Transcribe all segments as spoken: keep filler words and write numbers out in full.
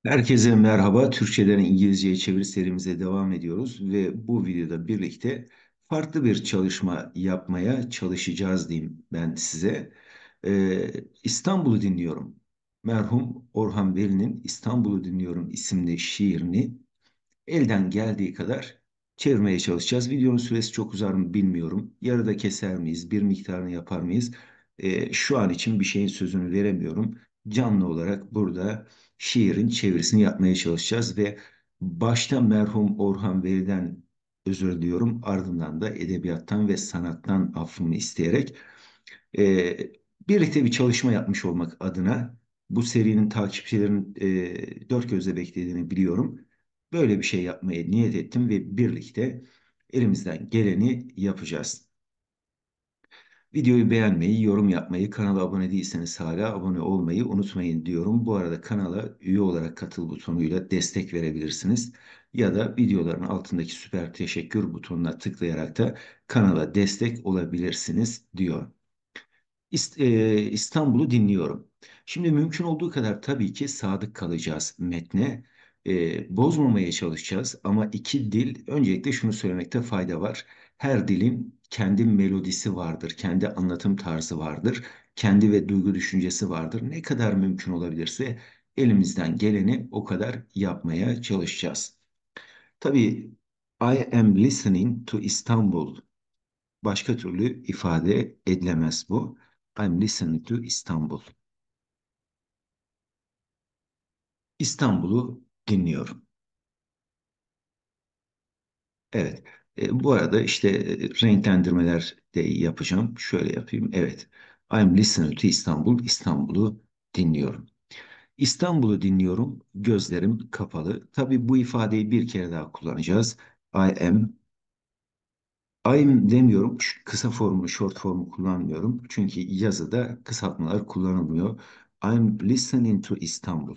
Herkese merhaba. Türkçeden İngilizceye çeviri serimize devam ediyoruz ve bu videoda birlikte farklı bir çalışma yapmaya çalışacağız diyeyim ben size. Ee, İstanbul'u dinliyorum. Merhum Orhan Veli'nin İstanbul'u Dinliyorum isimli şiirini elden geldiği kadar çevirmeye çalışacağız. Videonun süresi çok uzar mı bilmiyorum. Yarıda keser miyiz? Bir miktarını yapar mıyız? Ee, şu an için bir şeyin sözünü veremiyorum. Canlı olarak burada şiirin çevirisini yapmaya çalışacağız ve başta merhum Orhan Veli'den özür diliyorum. Ardından da edebiyattan ve sanattan affımı isteyerek e, birlikte bir çalışma yapmış olmak adına bu serinin takipçilerin e, dört gözle beklediğini biliyorum. Böyle bir şey yapmaya niyet ettim ve birlikte elimizden geleni yapacağız. Videoyu beğenmeyi, yorum yapmayı, kanala abone değilseniz hala abone olmayı unutmayın diyorum. Bu arada kanala üye olarak katıl butonuyla destek verebilirsiniz. Ya da videoların altındaki süper teşekkür butonuna tıklayarak da kanala destek olabilirsiniz diyor. İst- e, İstanbul'u dinliyorum. Şimdi mümkün olduğu kadar tabii ki sadık kalacağız metne. E, bozmamaya çalışacağız ama iki dil, öncelikle şunu söylemekte fayda var. Her dilin kendi melodisi vardır, kendi anlatım tarzı vardır, kendi ve duygu düşüncesi vardır. Ne kadar mümkün olabilirse elimizden geleni o kadar yapmaya çalışacağız. Tabii I am listening to Istanbul. Başka türlü ifade edilemez bu. I'm listening to İstanbul. İstanbul'u dinliyorum. Evet. E, bu arada işte e, renklendirmeler de yapacağım. Şöyle yapayım. Evet. I'm listening to İstanbul. İstanbul'u dinliyorum. İstanbul'u dinliyorum. Gözlerim kapalı. Tabii bu ifadeyi bir kere daha kullanacağız. I am. I'm demiyorum. Şu kısa formu, short formu kullanmıyorum. Çünkü yazıda kısaltmalar kullanılmıyor. I'm listening to İstanbul.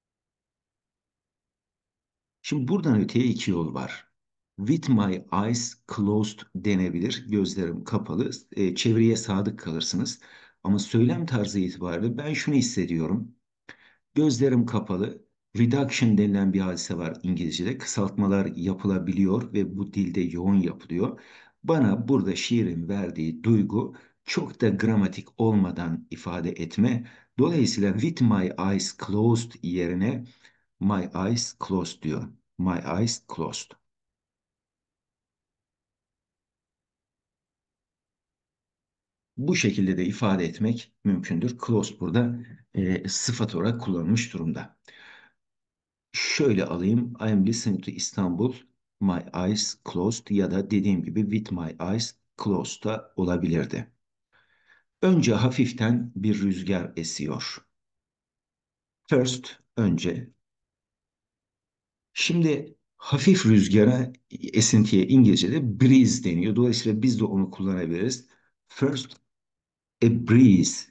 Şimdi buradan öteye iki yol var. With my eyes closed denebilir. Gözlerim kapalı. E, çeviriye sadık kalırsınız. Ama söylem tarzı itibariyle ben şunu hissediyorum. Gözlerim kapalı. Reduction denilen bir hadise var İngilizce'de. Kısaltmalar yapılabiliyor ve bu dilde yoğun yapılıyor. Bana burada şiirin verdiği duygu çok da gramatik olmadan ifade etme. Dolayısıyla with my eyes closed yerine my eyes closed diyor. My eyes closed. Bu şekilde de ifade etmek mümkündür. Closed burada e, sıfat olarak kullanılmış durumda. Şöyle alayım. I am listening to İstanbul. My eyes closed ya da dediğim gibi with my eyes closed da olabilirdi. Önce hafiften bir rüzgar esiyor. First, önce. Şimdi hafif rüzgara, esintiye İngilizce'de breeze deniyor. Dolayısıyla biz de onu kullanabiliriz. First, a breeze.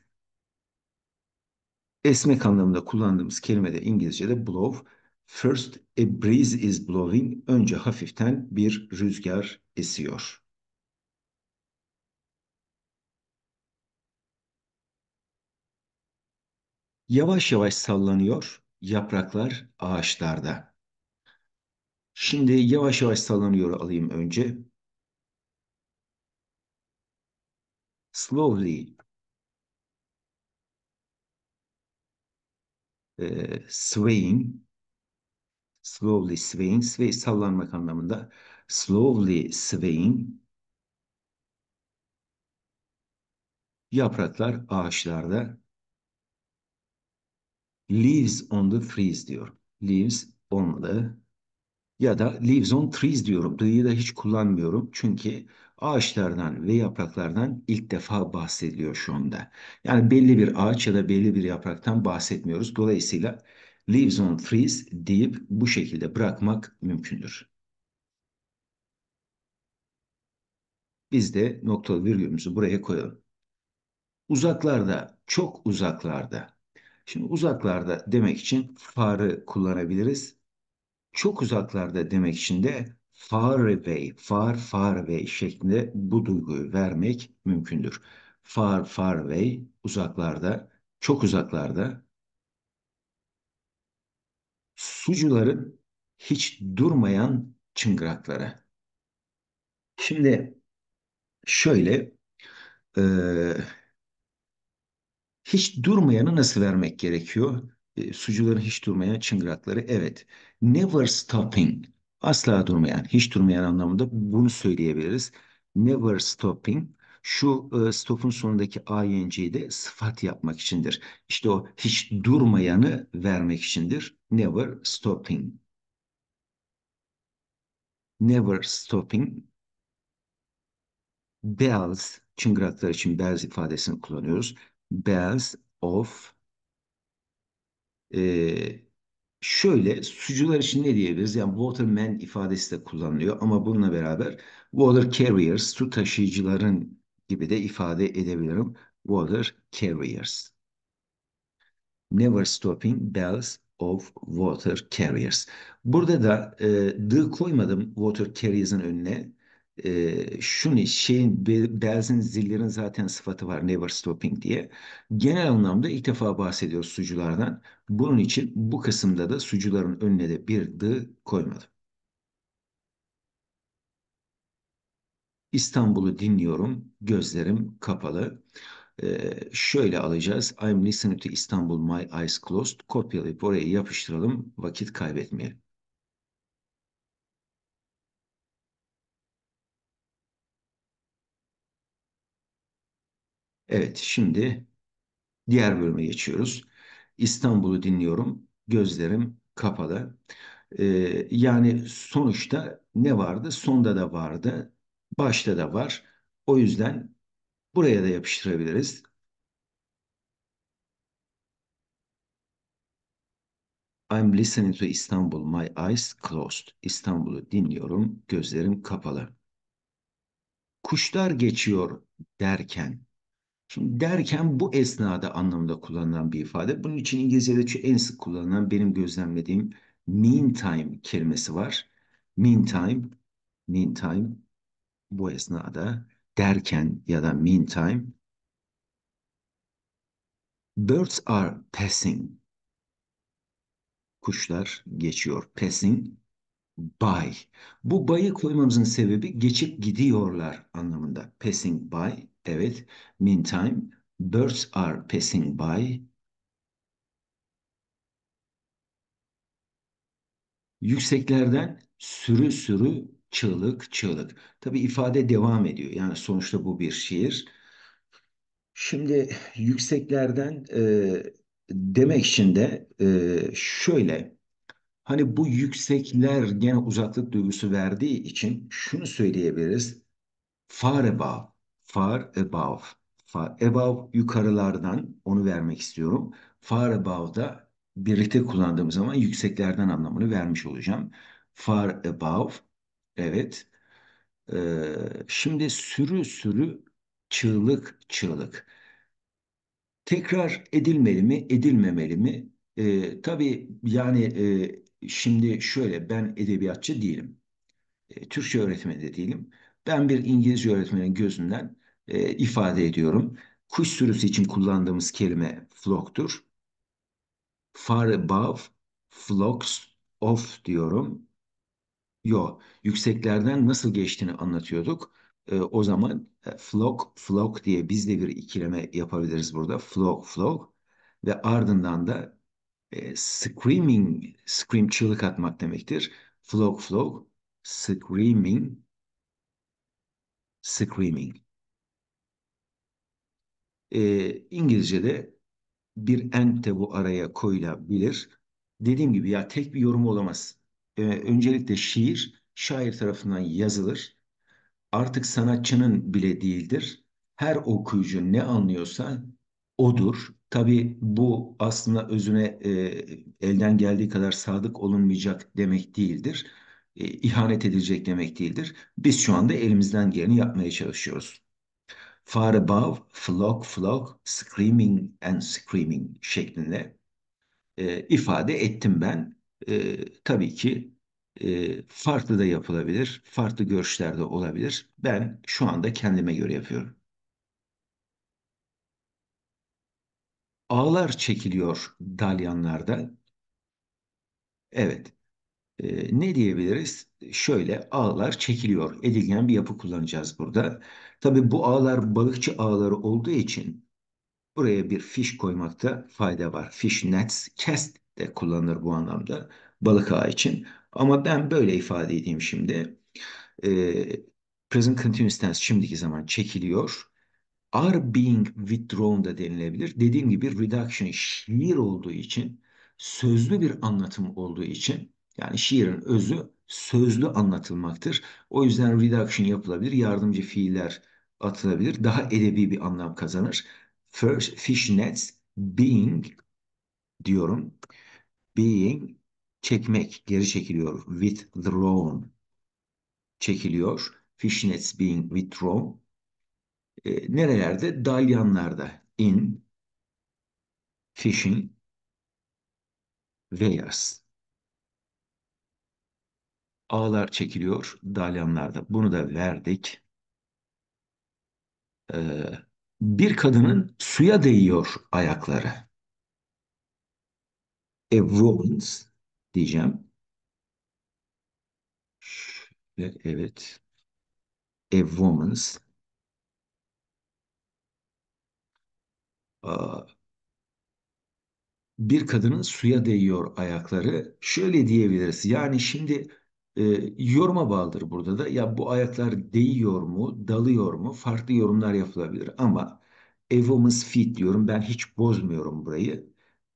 Esmek anlamında kullandığımız kelime de İngilizce'de blow. First, a breeze is blowing. Önce hafiften bir rüzgar esiyor. Yavaş yavaş sallanıyor yapraklar ağaçlarda. Şimdi yavaş yavaş sallanıyor alayım önce. Slowly, e, swaying, slowly swaying, sway sallanmak anlamında. Slowly swaying, yapraklar ağaçlarda. Leaves on the trees diyor. Leaves olmadı. Ya da leaves on trees diyorum. The'yi da hiç kullanmıyorum. Çünkü ağaçlardan ve yapraklardan ilk defa bahsediliyor şu anda. Yani belli bir ağaç ya da belli bir yapraktan bahsetmiyoruz. Dolayısıyla leaves on trees deyip bu şekilde bırakmak mümkündür. Biz de noktalı virgülümüzü buraya koyalım. Uzaklarda, çok uzaklarda. Şimdi uzaklarda demek için far'ı kullanabiliriz. Çok uzaklarda demek için de far away, far far away şeklinde bu duyguyu vermek mümkündür. Far far away, uzaklarda, çok uzaklarda. Sucuların hiç durmayan çıngırakları. Şimdi şöyle, e, hiç durmayanı nasıl vermek gerekiyor? E, sucuların hiç durmayan çıngırakları. Evet. Never stopping. Asla durmayan, hiç durmayan anlamında bunu söyleyebiliriz. Never stopping. Şu e, stop'un sonundaki ing'yi de sıfat yapmak içindir. İşte o hiç durmayanı vermek içindir. Never stopping. Never stopping. Bells, çıngıraklar için bells ifadesini kullanıyoruz. Bells of, e, şöyle sucular için ne diyebiliriz? Yani waterman ifadesi de kullanılıyor ama bununla beraber water carriers, su taşıyıcıların gibi de ifade edebilirim. Water carriers. Never stopping bells of water carriers. Burada da e, the koymadım water carriers'ın önüne. E, şunu şeyin be- bells'in zillerin zaten sıfatı var never stopping diye. Genel anlamda ilk defa bahsediyoruz suculardan. Bunun için bu kısımda da sucuların önüne de bir the koymadım. İstanbul'u dinliyorum, gözlerim kapalı. Ee, şöyle alacağız. I'm listening to İstanbul, my eyes closed. Kopyalayıp oraya yapıştıralım, vakit kaybetmeyelim. Evet, şimdi diğer bölüme geçiyoruz. İstanbul'u dinliyorum, gözlerim kapalı. Ee, yani sonuçta ne vardı? Sonda da vardı, başta da var. O yüzden buraya da yapıştırabiliriz. I'm listening to İstanbul, my eyes closed. İstanbul'u dinliyorum, gözlerim kapalı. Kuşlar geçiyor derken. Şimdi derken bu esnada anlamında kullanılan bir ifade. Bunun için İngilizce'de şu en sık kullanılan benim gözlemlediğim meantime kelimesi var. Meantime, meantime bu esnada derken ya da meantime birds are passing. Kuşlar geçiyor. Passing by. Bu by'ı koymamızın sebebi geçip gidiyorlar anlamında. Passing by. Evet. Meantime birds are passing by. Yükseklerden sürü sürü çığlık çığlık. Tabii ifade devam ediyor. Yani sonuçta bu bir şiir. Şimdi yükseklerden e, demek için de e, şöyle. Hani bu yüksekler gene uzaklık duygusu verdiği için şunu söyleyebiliriz. Far above, far above, far above yukarılardan onu vermek istiyorum. Far above da birlikte kullandığım zaman yükseklerden anlamını vermiş olacağım. Far above, evet. Ee, şimdi sürü sürü çığlık çığlık. Tekrar edilmeli mi, edilmemeli mi? Ee, tabii yani e, şimdi şöyle ben edebiyatçı değilim. E, Türkçe öğretmeni de değilim. Ben bir İngilizce öğretmenin gözünden e, ifade ediyorum. Kuş sürüsü için kullandığımız kelime flock'tur. Far above, flocks of diyorum. Yo, yükseklerden nasıl geçtiğini anlatıyorduk. E, o zaman e, flock, flock diye biz de bir ikileme yapabiliriz burada. Flock, flock ve ardından da e, screaming, scream çığlık atmak demektir. Flock, flock, screaming, screaming. E, İngilizce'de bir and de bu araya koyulabilir. Dediğim gibi ya tek bir yorum olamaz. E, öncelikle şiir şair tarafından yazılır. Artık sanatçının bile değildir. Her okuyucu ne anlıyorsa odur. Tabii bu aslında özüne e, elden geldiği kadar sadık olunmayacak demek değildir. E, ihanet edilecek demek değildir. Biz şu anda elimizden geleni yapmaya çalışıyoruz. Far above, flock, flock, screaming and screaming şeklinde e, ifade ettim ben. E, tabii ki e, farklı da yapılabilir, farklı görüşler de olabilir. Ben şu anda kendime göre yapıyorum. Ağlar çekiliyor dalyanlarda. Evet. Ee, ne diyebiliriz? Şöyle ağlar çekiliyor. Edilgen bir yapı kullanacağız burada. Tabii bu ağlar balıkçı ağları olduğu için buraya bir fish koymakta fayda var. Fish nets, cast de kullanılır bu anlamda balık ağı için. Ama ben böyle ifade edeyim şimdi. Ee, Present continuous tense şimdiki zaman çekiliyor. Are being withdrawn da denilebilir. Dediğim gibi reduction şiir olduğu için, sözlü bir anlatım olduğu için, yani şiirin özü sözlü anlatılmaktır. O yüzden reduction yapılabilir, yardımcı fiiller atılabilir, daha edebi bir anlam kazanır. First, fishnets being diyorum. Being çekmek, geri çekiliyor. Withdrawn çekiliyor. Fishnets being withdrawn. E, nerelerde? Dalyanlarda. In, fishing, Vegas. Ağlar çekiliyor dalyanlarda. Bunu da verdik. Ee, bir kadının suya değiyor ayakları. A woman's diyeceğim. Şöyle, evet. A woman's. Aa, bir kadının suya değiyor ayakları. Şöyle diyebiliriz. Yani şimdi e, yoruma bağlıdır burada da. Ya bu ayaklar değiyor mu, dalıyor mu? Farklı yorumlar yapılabilir. Ama a woman's feet diyorum. Ben hiç bozmuyorum burayı.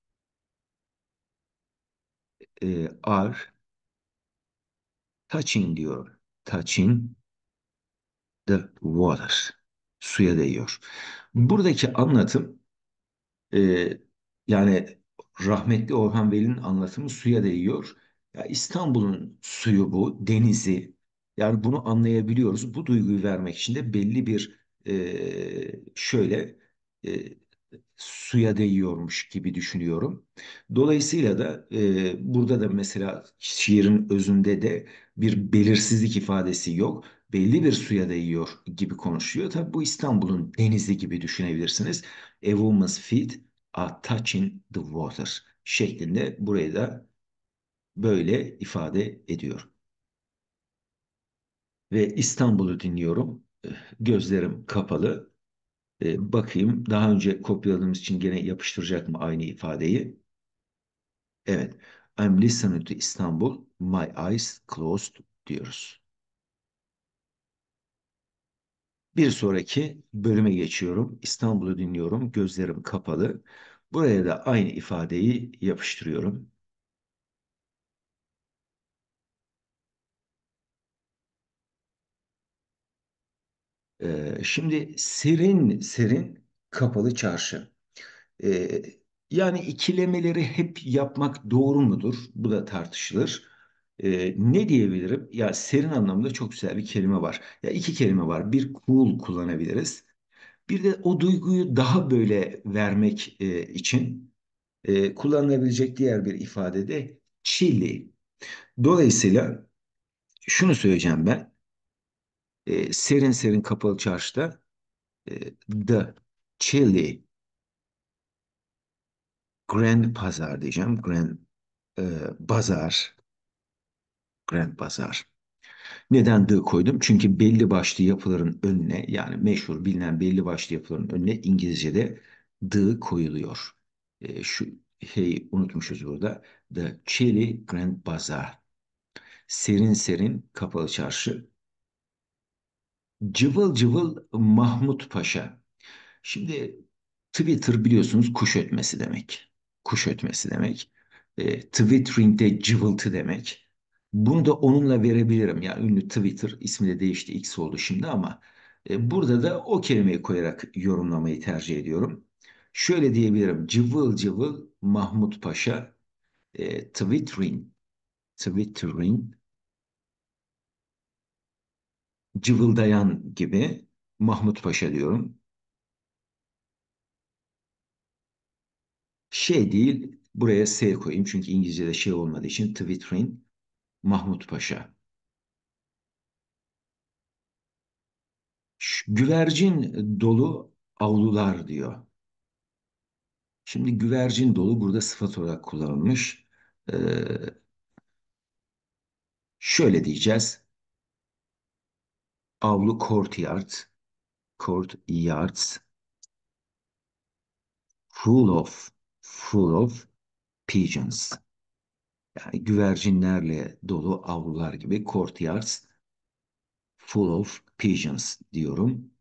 E, are touching diyor. Touching the water. Suya değiyor. Buradaki anlatım e, yani rahmetli Orhan Veli'nin anlatımı suya değiyor. Ya İstanbul'un suyu bu, denizi. Yani bunu anlayabiliyoruz. Bu duyguyu vermek için de belli bir e, şöyle e, suya değiyormuş gibi düşünüyorum. Dolayısıyla da e, burada da mesela şiirin özünde de bir belirsizlik ifadesi yok. Belli bir suya değiyor gibi konuşuyor. Tabii bu İstanbul'un denizi gibi düşünebilirsiniz. A woman's feet are touching the water şeklinde burayı da böyle ifade ediyor. Ve İstanbul'u dinliyorum. Eh, Gözlerim kapalı. E, bakayım daha önce kopyaladığımız için gene yapıştıracak mı aynı ifadeyi? Evet. I'm listening to İstanbul. My eyes closed diyoruz. Bir sonraki bölüme geçiyorum. İstanbul'u dinliyorum. Gözlerim kapalı. Buraya da aynı ifadeyi yapıştırıyorum. Ee, şimdi serin serin kapalı çarşı. Ee, yani ikilemeleri hep yapmak doğru mudur? Bu da tartışılır. Ee, ne diyebilirim? Ya serin anlamında çok güzel bir kelime var. Ya iki kelime var. Bir cool kullanabiliriz. Bir de o duyguyu daha böyle vermek e, için e, kullanılabilecek diğer bir ifade de chilly. Dolayısıyla şunu söyleyeceğim ben. E, serin serin kapalı çarşıda e, the chilly Grand Pazar diyeceğim. Grand e, Bazar. Grand Bazar. Neden the koydum? Çünkü belli başlı yapıların önüne yani meşhur bilinen belli başlı yapıların önüne İngilizce'de the koyuluyor. E, şu hey unutmuşuz burada. The Chili Grand Bazaar. Serin serin kapalı çarşı. Cıvıl cıvıl Mahmut Paşa. Şimdi Twitter biliyorsunuz kuş ötmesi demek. Kuş ötmesi demek. E, Twittering'de cıvıltı demek. Bunu da onunla verebilirim. Yani ünlü Twitter ismi de değişti X oldu şimdi ama e, burada da o kelimeyi koyarak yorumlamayı tercih ediyorum. Şöyle diyebilirim. Cıvıl cıvıl Mahmut Paşa e, Twittering, Twittering cıvıldayan gibi Mahmut Paşa diyorum. Şey değil, buraya S koyayım çünkü İngilizce'de şey olmadığı için Twittering Mahmut Paşa. Ş- Güvercin dolu avlular diyor. Şimdi güvercin dolu burada sıfat olarak kullanılmış. Ee, Şöyle diyeceğiz. Avlu courtyard, courtyards full of, full of pigeons. Yani güvercinlerle dolu avlular gibi courtyards full of pigeons diyorum.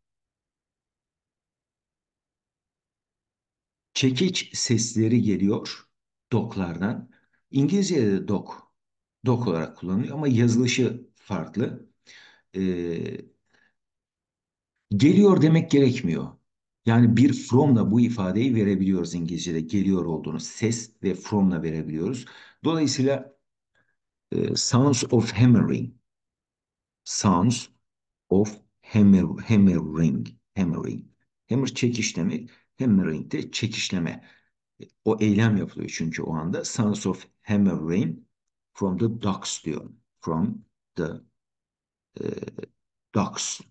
Çekiç sesleri geliyor doklardan. İngilizce'de de dok, dok olarak kullanılıyor ama yazılışı farklı. Ee, Geliyor demek gerekmiyor. Yani bir from'la bu ifadeyi verebiliyoruz İngilizce'de geliyor olduğunu ses ve from'la verebiliyoruz. Dolayısıyla e, sounds of hammering, sounds of hammer, hammering, hammering. Hammer çekişleme, hammering de çekişleme. O eylem yapılıyor çünkü o anda. Sounds of hammering from the docks diyor. From the e, docks.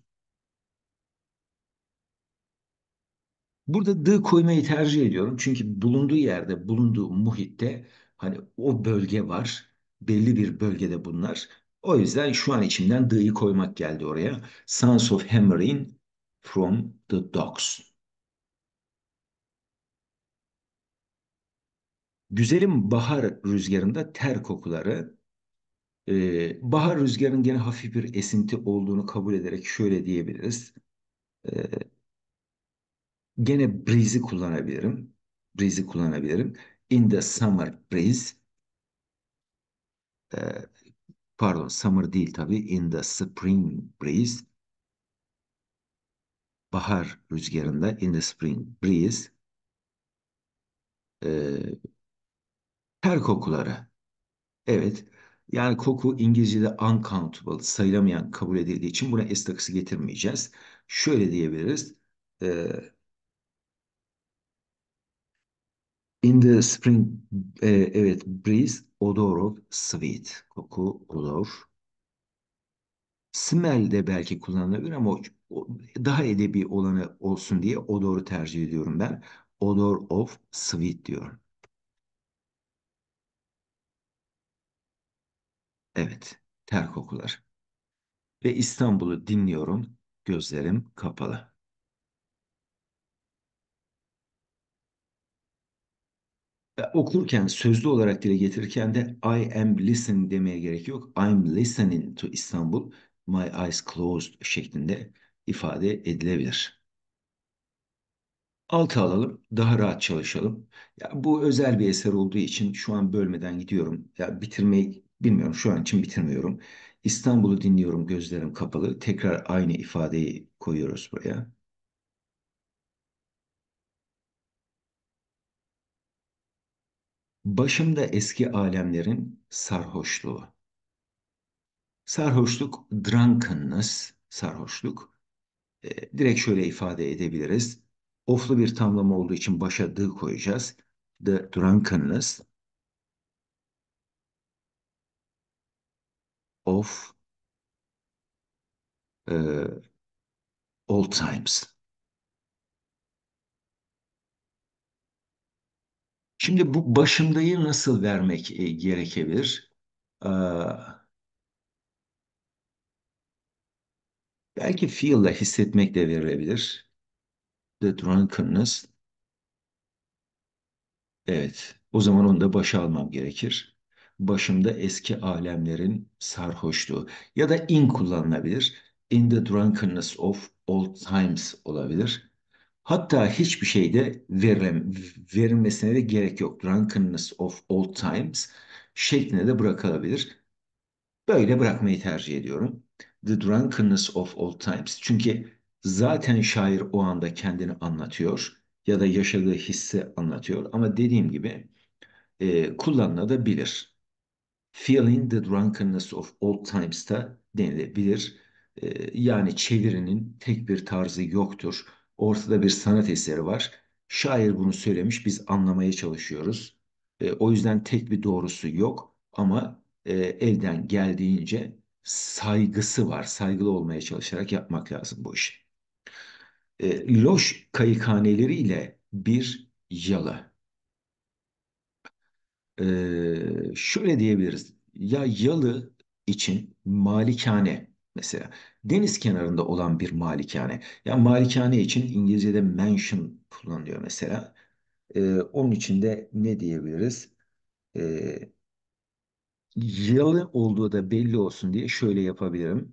Burada the koymayı tercih ediyorum. Çünkü bulunduğu yerde, bulunduğu muhitte hani o bölge var. Belli bir bölgede bunlar. O yüzden şu an içimden the'yi koymak geldi oraya. Sounds of hammering from the docks. Güzelim bahar rüzgarında ter kokuları. Ee, bahar rüzgarının gene hafif bir esinti olduğunu kabul ederek şöyle diyebiliriz. Ee, Gene breeze'i kullanabilirim. Breeze'i kullanabilirim. In the summer breeze. Ee, Pardon, summer değil tabii. In the spring breeze. Bahar rüzgarında. In the spring breeze. Ee, Ter kokuları. Evet. Yani koku İngilizce'de uncountable, sayılamayan kabul edildiği için buna s takısı getirmeyeceğiz. Şöyle diyebiliriz. Ee, In the spring, e, evet, breeze, odor of sweet. Koku, odor. Smell de belki kullanılabilir ama o, o- daha edebi olanı olsun diye odoru tercih ediyorum ben. Odor of sweet diyorum. Evet, ter kokular. Ve İstanbul'u dinliyorum, gözlerim kapalı. E, Okurken, sözlü olarak dile getirirken de I am listening demeye gerek yok. I'm listening to İstanbul, my eyes closed şeklinde ifade edilebilir. Altı alalım, daha rahat çalışalım. Ya bu özel bir eser olduğu için şu an bölmeden gidiyorum. Ya bitirmeyi bilmiyorum, şu an için bitirmiyorum. İstanbul'u dinliyorum, gözlerim kapalı. Tekrar aynı ifadeyi koyuyoruz buraya. Başımda eski alemlerin sarhoşluğu. Sarhoşluk, drunkenness, sarhoşluk. E, direkt şöyle ifade edebiliriz. Oflu bir tamlama olduğu için başa the koyacağız. The drunkenness of e, old times. Şimdi bu başımdayı nasıl vermek e, gerekebilir? Aa, belki feel ile hissetmek de verilebilir. The drunkenness. Evet. O zaman onu da başa almam gerekir. Başımda eski alemlerin sarhoşluğu. Ya da in kullanılabilir. In the drunkenness of old times olabilir. Hatta hiçbir şeyde verilem, verilmesine de gerek yok. Drunkenness of old times şeklinde de bırakılabilir. Böyle bırakmayı tercih ediyorum. The Drunkenness of Old Times. Çünkü zaten şair o anda kendini anlatıyor ya da yaşadığı hissi anlatıyor. Ama dediğim gibi e, kullanılabilir. Feeling the drunkenness of old times da denilebilir. Ee, yani çevirinin tek bir tarzı yoktur. Ortada bir sanat eseri var. Şair bunu söylemiş, biz anlamaya çalışıyoruz. Ee, o yüzden tek bir doğrusu yok ama e, elden geldiğince saygısı var. Saygılı olmaya çalışarak yapmak lazım bu işi. Ee, loş kayıkhaneleriyle bir yalı. Ee, şöyle diyebiliriz. Ya yalı için malikane mesela deniz kenarında olan bir malikane. Ya malikane için İngilizce'de mansion kullanılıyor mesela. Ee, onun için de ne diyebiliriz? Ee, Yalı olduğu da belli olsun diye şöyle yapabilirim.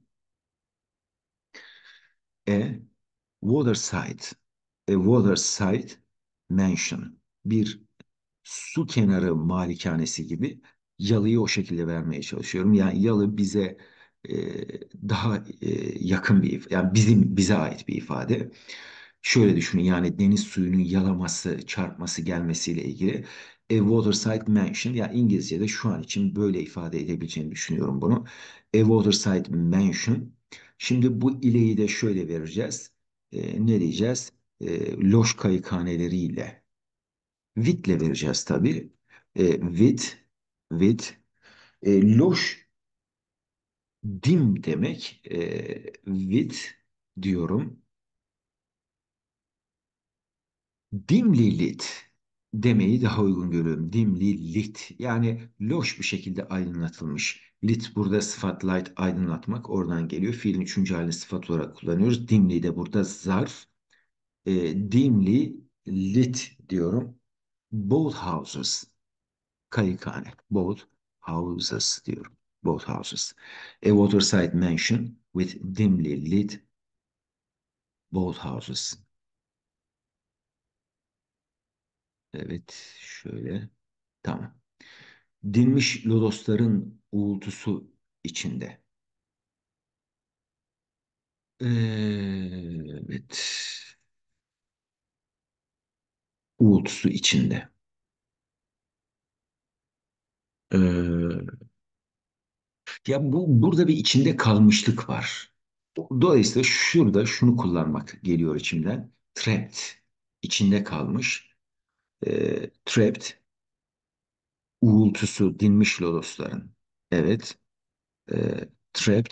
E waterside, a waterside mansion. Bir su kenarı malikanesi gibi yalıyı o şekilde vermeye çalışıyorum. Yani yalı bize e, daha e, yakın bir ifade, yani bizim bize ait bir ifade. Şöyle düşünün yani deniz suyunun yalaması, çarpması, gelmesiyle ilgili a waterside mansion yani İngilizce'de şu an için böyle ifade edebileceğini düşünüyorum bunu. A waterside mansion. Şimdi bu ileyi de şöyle vereceğiz. E, ne diyeceğiz? E, loş kayıkhaneleriyle. Witle vereceğiz tabii. E, with, with. E, loş, dim demek. E, with diyorum. Dimly lit demeyi daha uygun görüyorum. Dimly lit. Yani loş bir şekilde aydınlatılmış. Lit burada sıfat light aydınlatmak oradan geliyor. Fiilin üçüncü halini sıfat olarak kullanıyoruz. Dimly de burada zarf. E, dimly lit diyorum. Both houses. Kayıkhane. Both houses diyorum. Both houses. A waterside mansion with dimly lit both houses. Evet, şöyle. Tamam. Dinmiş lodosların uğultusu içinde. Evet. Uğultusu içinde. Ee, Ya bu burada bir içinde kalmışlık var. Dolayısıyla şurada şunu kullanmak geliyor içimden. Trapped. İçinde kalmış. Ee, trapped. Uğultusu dinmiş lodosların. Evet. Ee, trapped.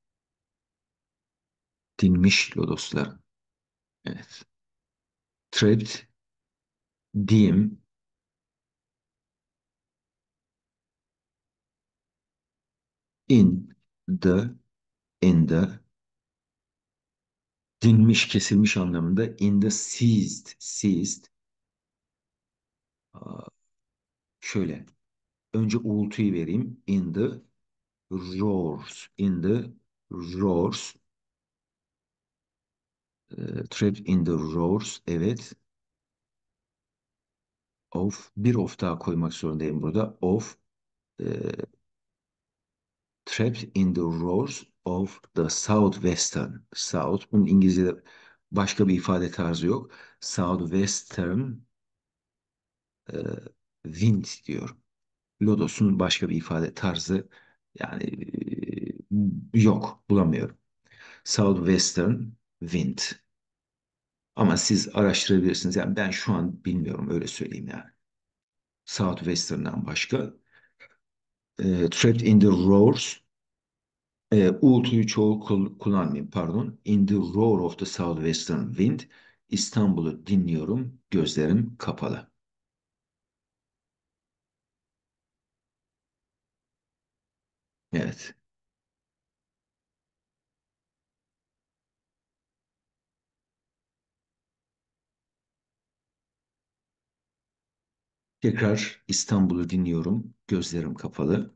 Dinmiş lodosların. Evet. Trapped. Dim. In the. In the. Dinmiş, kesilmiş anlamında. In the seized. Seized. Aa, şöyle. Önce uğultuyu vereyim. In the roars. In the roars. Ee, trapped in the roars. Evet. Of. Bir of daha koymak zorundayım burada. Of. E, trapped in the roars of the southwestern. South. Bunun İngilizce'de başka bir ifade tarzı yok. Southwestern e, wind diyor. Lodos'un başka bir ifade tarzı yani e, yok. Bulamıyorum. Southwestern wind. Ama siz araştırabilirsiniz. Yani ben şu an bilmiyorum öyle söyleyeyim yani. Southwestern'dan başka. E, trapped in the roars. E, uğultuyu çoğul kul- kullanmayayım pardon. In the roar of the southwestern wind. İstanbul'u dinliyorum. Gözlerim kapalı. Evet. Tekrar İstanbul'u dinliyorum. Gözlerim kapalı.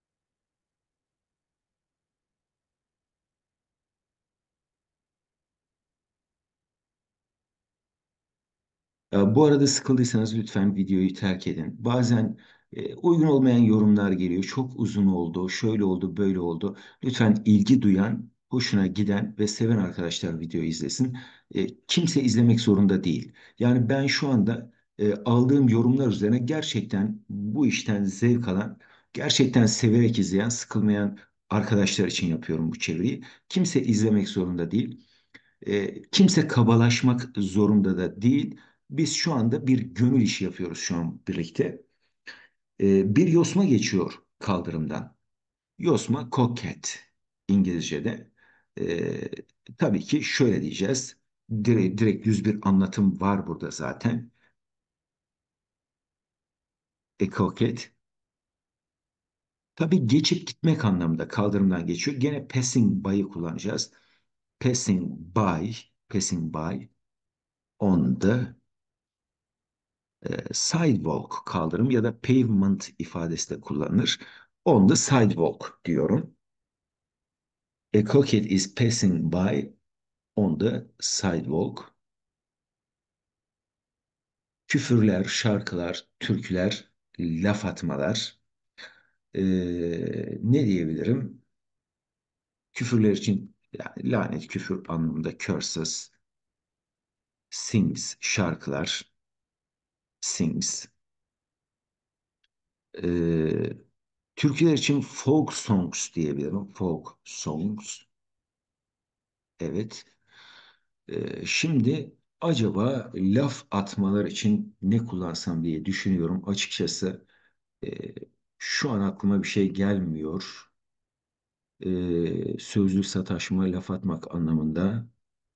E, Bu arada sıkıldıysanız lütfen videoyu terk edin. Bazen e, uygun olmayan yorumlar geliyor. Çok uzun oldu, şöyle oldu, böyle oldu. Lütfen ilgi duyan, hoşuna giden ve seven arkadaşlar videoyu izlesin. E, kimse izlemek zorunda değil. Yani ben şu anda e, aldığım yorumlar üzerine gerçekten bu işten zevk alan, gerçekten severek izleyen, sıkılmayan arkadaşlar için yapıyorum bu çeviriyi. Kimse izlemek zorunda değil. E, kimse kabalaşmak zorunda da değil. Biz şu anda bir gönül işi yapıyoruz şu an birlikte. E, bir yosma geçiyor kaldırımdan. Yosma coquette İngilizce'de. E, tabii ki şöyle diyeceğiz. Direkt, direkt yüz bir anlatım var burada zaten. E coquette Tabii geçip gitmek anlamında kaldırımdan geçiyor. Gene passing by'ı kullanacağız. Passing by, passing by on the e, sidewalk kaldırım ya da pavement ifadesi de kullanılır. On the sidewalk diyorum. A cockhead is passing by on the sidewalk. Küfürler, şarkılar, türküler, laf atmalar. Ee, ne diyebilirim? Küfürler için yani lanet küfür anlamında curses, sings, şarkılar, sings. Ee, türküler için folk songs diyebilirim. Folk songs. Evet. Ee, şimdi acaba laf atmalar için ne kullansam diye düşünüyorum. Açıkçası e, şu an aklıma bir şey gelmiyor. Ee, sözlü sataşma, laf atmak anlamında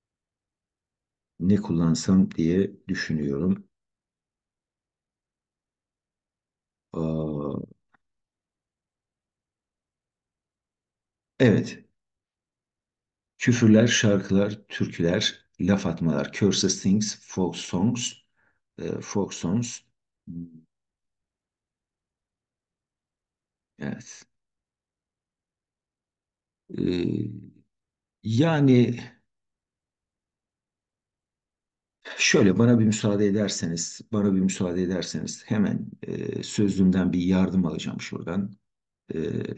ne kullansam diye düşünüyorum. Aa, evet. Küfürler, şarkılar, türküler, laf atmalar, curses, things, folk songs, e, folk songs. Evet. Ee, yani şöyle bana bir müsaade ederseniz, bana bir müsaade ederseniz hemen e, sözlüğümden bir yardım alacağım şuradan. E,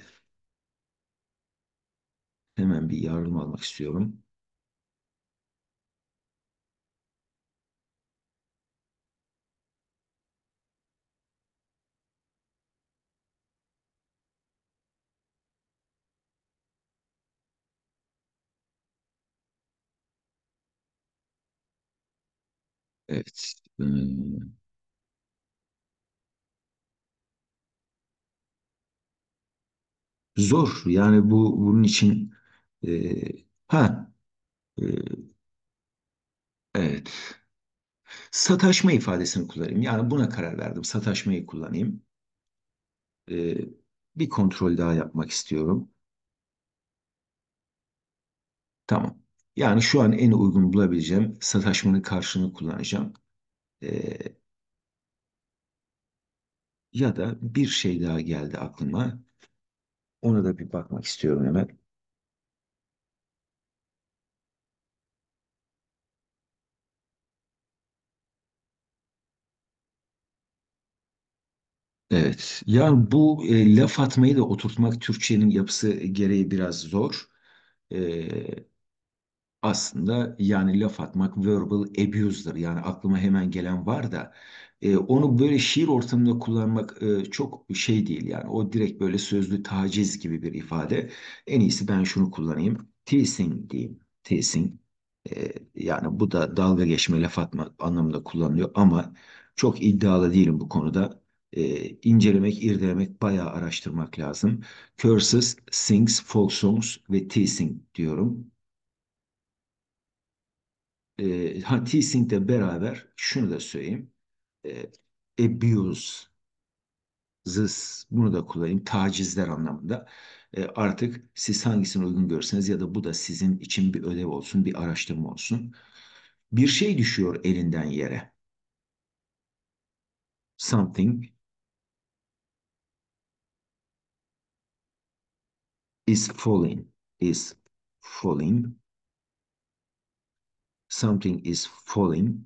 hemen bir yardım almak istiyorum. Evet. Ee, zor. Yani bu bunun için e, ha e, evet. Sataşma ifadesini kullanayım. Yani buna karar verdim. Sataşmayı kullanayım. E, bir kontrol daha yapmak istiyorum. Tamam. Yani şu an en uygun bulabileceğim sataşmanın karşılığını kullanacağım. E, ya da bir şey daha geldi aklıma. Ona da bir bakmak istiyorum hemen. Evet. Yani bu e, laf atmayı da oturtmak Türkçenin yapısı gereği biraz zor. E, aslında yani laf atmak verbal abuse'dır. Yani aklıma hemen gelen var da e, onu böyle şiir ortamında kullanmak e, çok şey değil yani. O direkt böyle sözlü taciz gibi bir ifade. En iyisi ben şunu kullanayım. Teasing diyeyim. Teasing. E, yani bu da dalga geçme, laf atma anlamında kullanılıyor ama çok iddialı değilim bu konuda. E, incelemek, irdelemek, bayağı araştırmak lazım. Curses, sings, folk songs ve teasing diyorum. E, ha, teasing'le beraber şunu da söyleyeyim. E, abuse, zıs bunu da kullanayım. Tacizler anlamında. E, artık siz hangisini uygun görürseniz ya da bu da sizin için bir ödev olsun, bir araştırma olsun. Bir şey düşüyor elinden yere. Something is falling, is falling. Something is falling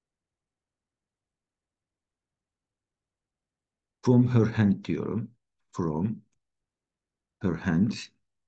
from her hand diyorum. From her hand.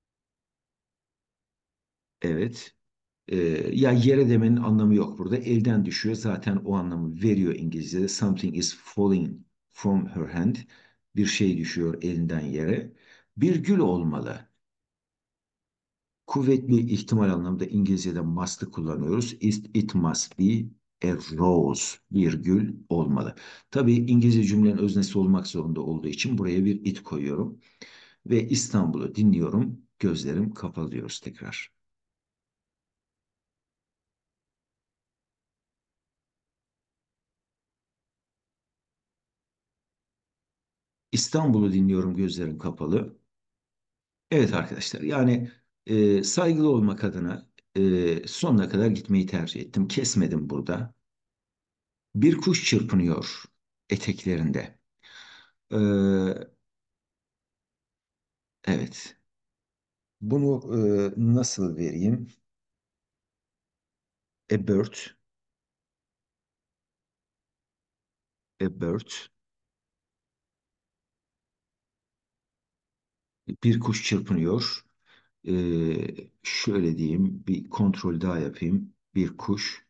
Evet. Ee, ya yere demenin anlamı yok burada. Elden düşüyor. Zaten o anlamı veriyor İngilizce'de. Something is falling from her hand. Bir şey düşüyor elinden yere. Bir gül olmalı. Kuvvetli ihtimal anlamında İngilizce'de must'ı kullanıyoruz. It, it must be a rose. Bir gül olmalı. Tabii İngilizce cümlenin öznesi olmak zorunda olduğu için buraya bir it koyuyorum. Ve İstanbul'u dinliyorum. Gözlerim kapalı diyoruz tekrar. İstanbul'u dinliyorum gözlerim kapalı. Evet arkadaşlar, yani e, saygılı olmak adına e, sonuna kadar gitmeyi tercih ettim. Kesmedim burada. Bir kuş çırpınıyor eteklerinde. Ee, evet. Bunu e, nasıl vereyim? A bird, a bird. Bir kuş çırpınıyor. Ee, şöyle diyeyim, bir kontrol daha yapayım. Bir kuş.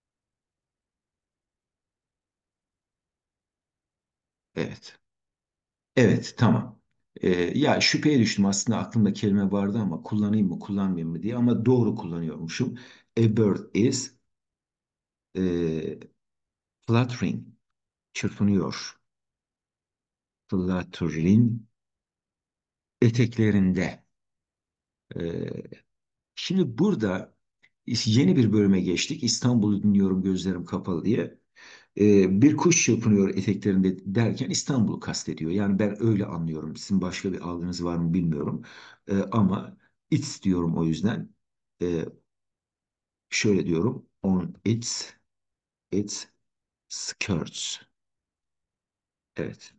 Evet. Evet, tamam. Ee, ya şüpheye düştüm, aslında aklımda kelime vardı ama kullanayım mı kullanmayayım mı diye, ama doğru kullanıyormuşum. A bird is e, fluttering, çırpınıyor. Fluttering eteklerinde. Ee, şimdi burada yeni bir bölüme geçtik. İstanbul'u dinliyorum gözlerim kapalı diye. Ee, bir kuş çırpınıyor eteklerinde derken İstanbul'u kastediyor. Yani ben öyle anlıyorum. Sizin başka bir algınız var mı bilmiyorum. Ee, ama it's diyorum o yüzden. Ee, şöyle diyorum. On its, its skirts. Evet.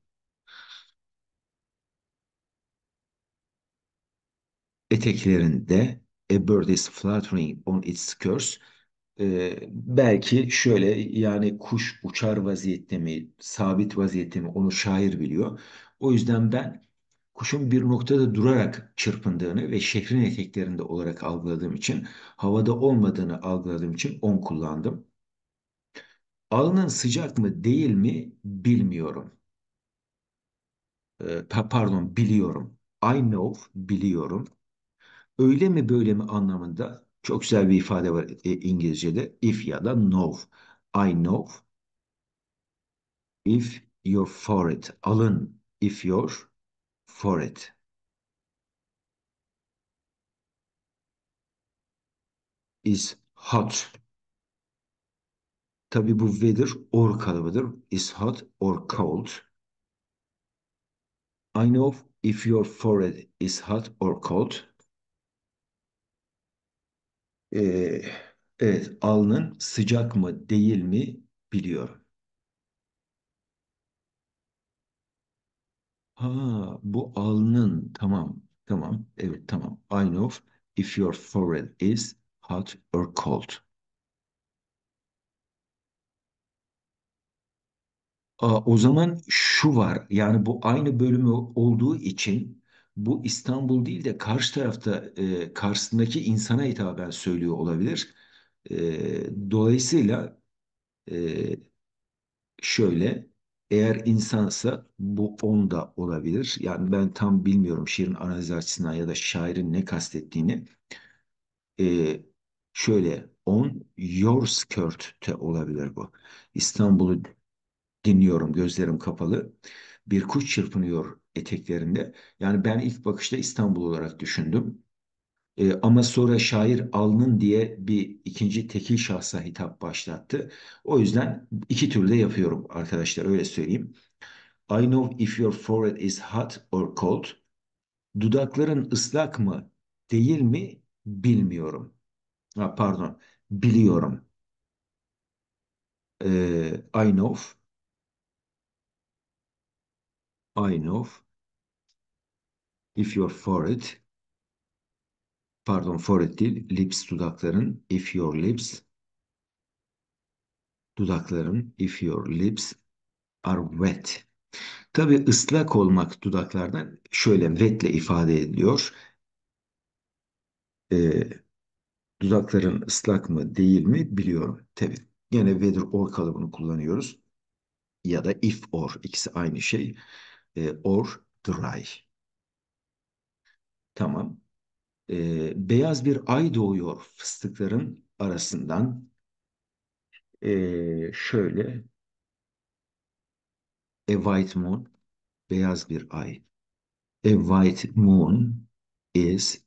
Eteklerinde a bird is fluttering on its skirts. Ee, belki şöyle, yani kuş uçar vaziyette mi, sabit vaziyette mi, onu şair biliyor. O yüzden ben kuşun bir noktada durarak çırpındığını ve şehrin eteklerinde olarak algıladığım için, havada olmadığını algıladığım için on kullandım. Alnın sıcak mı değil mi bilmiyorum. Ee, pa- pardon, biliyorum. I know, biliyorum. Öyle mi böyle mi anlamında çok güzel bir ifade var e, İngilizce'de. If ya da know. I know if your forehead. Alın if your forehead is hot. Tabii bu weather or kalıbıdır. Is hot or cold. I know if your forehead is hot or cold. Ee, evet, alnın sıcak mı değil mi biliyorum. Ha, bu alnın, tamam tamam, evet tamam. I know if your forehead is hot or cold. Aa, o zaman şu var, yani bu aynı bölümü olduğu için bu İstanbul değil de karşı tarafta e, karşısındaki insana hitaben söylüyor olabilir. E, dolayısıyla e, şöyle, eğer insansa bu on da olabilir. Yani ben tam bilmiyorum şiirin analizi açısından ya da şairin ne kastettiğini. E, şöyle, on your skirt de olabilir bu. İstanbul'u dinliyorum gözlerim kapalı. Bir kuş çırpınıyor eteklerinde. Yani ben ilk bakışta İstanbul olarak düşündüm. E, ama sonra şair alnın diye bir ikinci tekil şahsa hitap başlattı. O yüzden iki türlü de yapıyorum arkadaşlar, öyle söyleyeyim. I know if your forehead is hot or cold. Dudakların ıslak mı değil mi bilmiyorum. Ha, pardon, biliyorum. E, I know, I know if your forehead, pardon forehead değil, lips dudakların, if your lips, dudakların, if your lips are wet. Tabii ıslak olmak dudaklardan şöyle wet'le ifade ediliyor. Ee, dudakların ıslak mı değil mi biliyorum. Tabii yine whether or kalıbını kullanıyoruz. Ya da if or, ikisi aynı şey. Ee, or dry. Tamam. Ee, beyaz bir ay doğuyor fıstıkların arasından. Ee, şöyle, a white moon, beyaz bir ay. A white moon is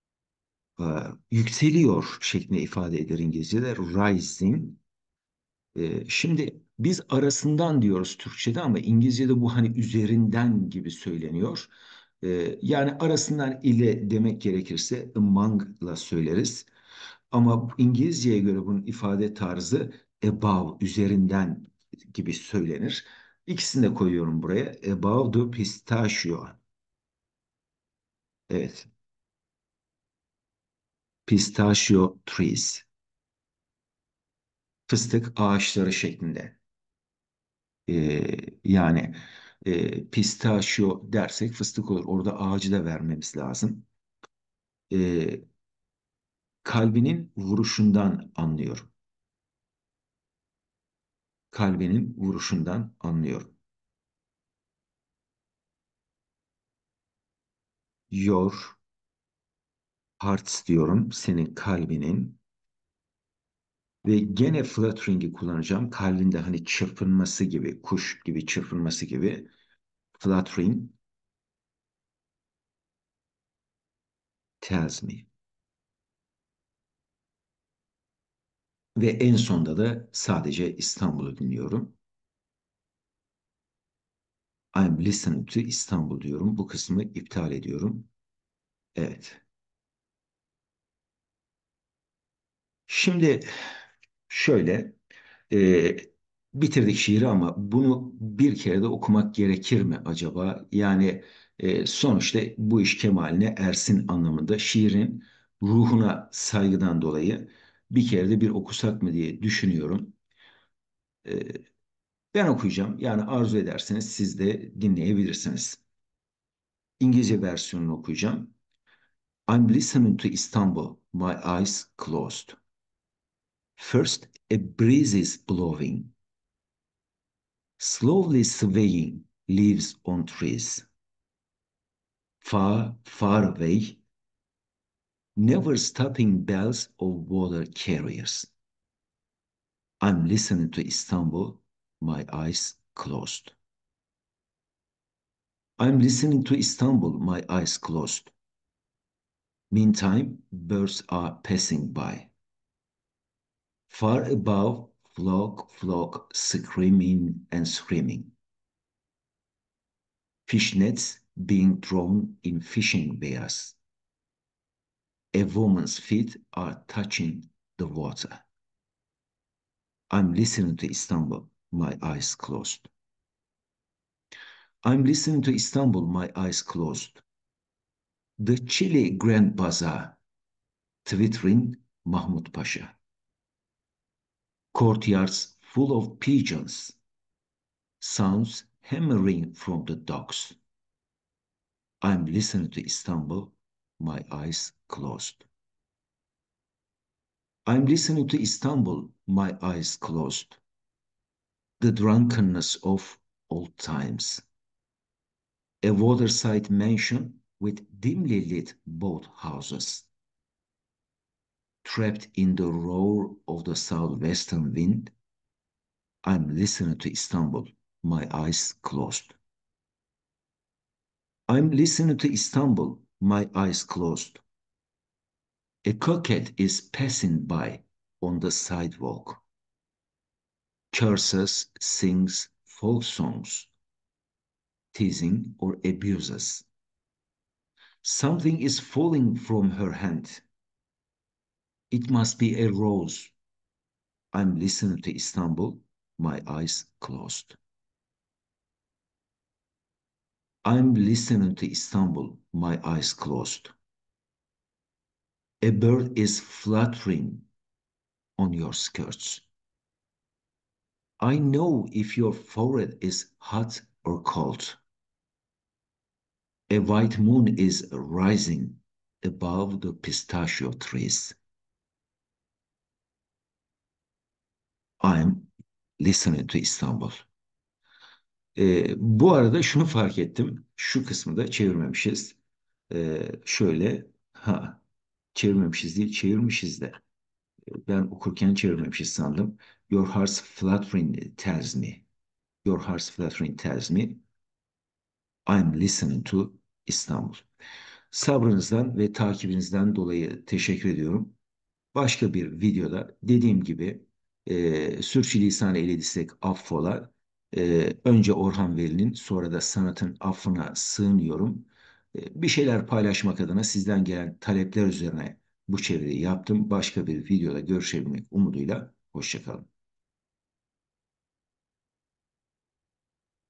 e, yükseliyor şeklinde ifade eder İngilizce'de. Rising, E, şimdi biz arasından diyoruz Türkçe'de ama İngilizce'de bu hani üzerinden gibi söyleniyor. E, yani arasından ile demek gerekirse among'la söyleriz. Ama İngilizce'ye göre bunun ifade tarzı above, üzerinden gibi söylenir. İkisini de koyuyorum buraya. Above the pistachio. Evet. Pistachio trees. Fıstık ağaçları şeklinde. Ee, yani e, pistachio dersek fıstık olur. Orada ağacı da vermemiz lazım. Ee, kalbinin vuruşundan anlıyorum. Kalbinin vuruşundan anlıyorum. Your heart diyorum. Senin kalbinin. Ve gene fluttering'i kullanacağım. Kalbinde hani çırpınması gibi, kuş gibi çırpınması gibi. Fluttering tells me. Ve en sonda da sadece İstanbul'u dinliyorum. I'm listening to İstanbul diyorum. Bu kısmı iptal ediyorum. Evet. Şimdi şöyle e, bitirdik şiiri ama bunu bir kere de okumak gerekir mi acaba? Yani e, sonuçta bu iş kemaline ersin anlamında şiirin ruhuna saygıdan dolayı bir kere de bir okusak mı diye düşünüyorum. E, ben okuyacağım. Yani arzu ederseniz siz de dinleyebilirsiniz. İngilizce versiyonunu okuyacağım. I'm listening to Istanbul, my eyes closed. First, a breeze is blowing, slowly swaying leaves on trees. Far, far away, never stopping bells of water carriers. I'm listening to Istanbul, my eyes closed. I'm listening to Istanbul, my eyes closed. Meantime, birds are passing by. Far above, flock, flock, screaming and screaming. Fishnets being thrown in fishing weirs. A woman's feet are touching the water. I'm listening to Istanbul, my eyes closed. I'm listening to Istanbul, my eyes closed. The chilly Grand Bazaar, twittering Mahmud Pasha. Courtyards full of pigeons, sounds hammering from the docks. I'm listening to Istanbul, my eyes closed. I'm listening to Istanbul, my eyes closed. The drunkenness of old times. A waterside mansion with dimly lit boat houses. Trapped in the roar of the southwestern wind, I'm listening to Istanbul, my eyes closed. I'm listening to Istanbul, my eyes closed. A coquette is passing by on the sidewalk. Curses, sings folk songs, teasing or abuses. Something is falling from her hand. It must be a rose. I'm listening to Istanbul, my eyes closed. I'm listening to Istanbul, my eyes closed. A bird is fluttering on your skirts. I know if your forehead is hot or cold. A white moon is rising above the pistachio trees. I'm listening to Istanbul. Ee, bu arada şunu fark ettim. Şu kısmı da çevirmemişiz. Ee, şöyle, ha, çevirmemişiz değil, çevirmişiz de. Ben okurken çevirmemişiz sandım. Your heart's fluttering tells me. Your heart's fluttering tells me. I'm listening to İstanbul. Sabrınızdan ve takibinizden dolayı teşekkür ediyorum. Başka bir videoda dediğim gibi E, sürçülisan eylediysek affola. E, önce Orhan Veli'nin sonra da sanatın affına sığınıyorum. E, bir şeyler paylaşmak adına sizden gelen talepler üzerine bu çeviriyi yaptım. Başka bir videoda görüşebilmek umuduyla. Hoşça kalın.